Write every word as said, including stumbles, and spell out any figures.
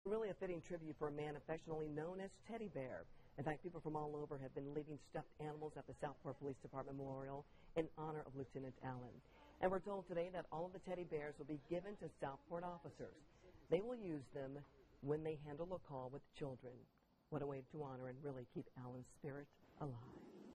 Really a fitting tribute for a man affectionately known as Teddy Bear. In fact, people from all over have been leaving stuffed animals at the Southport Police Department Memorial in honor of Lieutenant Allen. And we're told today that all of the teddy bears will be given to Southport officers. They will use them when they handle a call with children. What a way to honor and really keep Allen's spirit alive.